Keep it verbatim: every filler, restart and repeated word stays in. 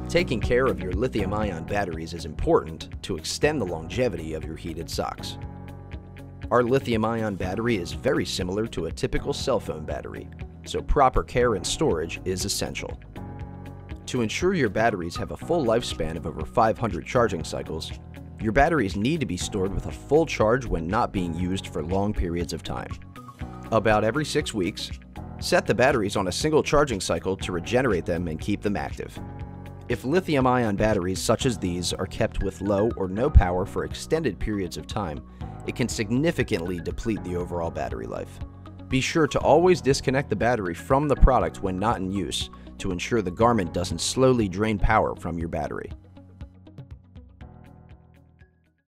Taking care of your lithium-ion batteries is important to extend the longevity of your heated socks. Our lithium-ion battery is very similar to a typical cell phone battery, so proper care and storage is essential. To ensure your batteries have a full lifespan of over five hundred charging cycles, your batteries need to be stored with a full charge when not being used for long periods of time. About every six weeks, set the batteries on a single charging cycle to regenerate them and keep them active. If lithium-ion batteries such as these are kept with low or no power for extended periods of time, it can significantly deplete the overall battery life. Be sure to always disconnect the battery from the product when not in use to ensure the garment doesn't slowly drain power from your battery.